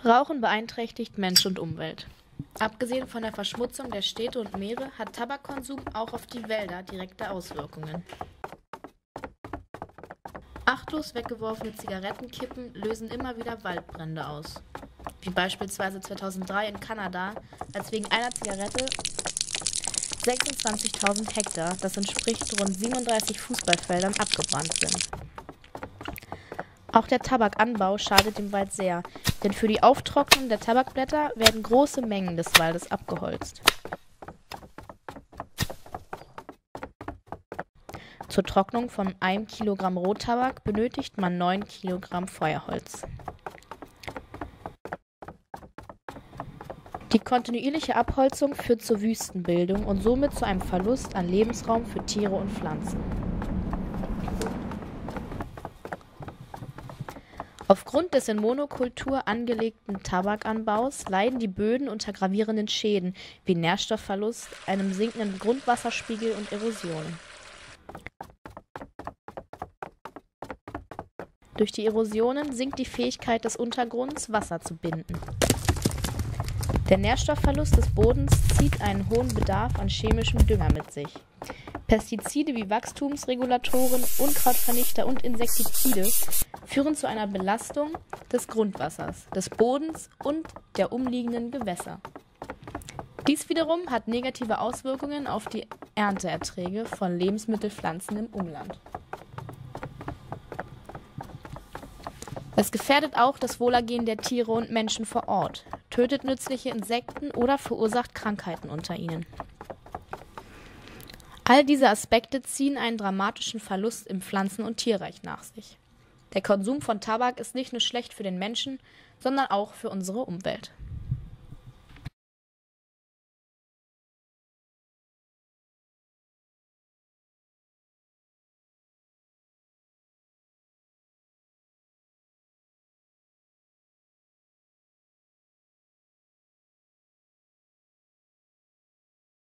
Rauchen beeinträchtigt Mensch und Umwelt. Abgesehen von der Verschmutzung der Städte und Meere hat Tabakkonsum auch auf die Wälder direkte Auswirkungen. Achtlos weggeworfene Zigarettenkippen lösen immer wieder Waldbrände aus. Wie beispielsweise 2003 in Kanada, als wegen einer Zigarette 26.000 Hektar, das entspricht rund 37 Fußballfeldern, abgebrannt sind. Auch der Tabakanbau schadet dem Wald sehr, denn für die Auftrocknung der Tabakblätter werden große Mengen des Waldes abgeholzt. Zur Trocknung von 1 Kilogramm Rottabak benötigt man 9 Kilogramm Feuerholz. Die kontinuierliche Abholzung führt zur Wüstenbildung und somit zu einem Verlust an Lebensraum für Tiere und Pflanzen. Aufgrund des in Monokultur angelegten Tabakanbaus leiden die Böden unter gravierenden Schäden wie Nährstoffverlust, einem sinkenden Grundwasserspiegel und Erosion. Durch die Erosionen sinkt die Fähigkeit des Untergrunds, Wasser zu binden. Der Nährstoffverlust des Bodens zieht einen hohen Bedarf an chemischem Dünger mit sich. Pestizide wie Wachstumsregulatoren, Unkrautvernichter und Insektizide führen zu einer Belastung des Grundwassers, des Bodens und der umliegenden Gewässer. Dies wiederum hat negative Auswirkungen auf die Ernteerträge von Lebensmittelpflanzen im Umland. Es gefährdet auch das Wohlergehen der Tiere und Menschen vor Ort, tötet nützliche Insekten oder verursacht Krankheiten unter ihnen. All diese Aspekte ziehen einen dramatischen Verlust im Pflanzen- und Tierreich nach sich. Der Konsum von Tabak ist nicht nur schlecht für den Menschen, sondern auch für unsere Umwelt.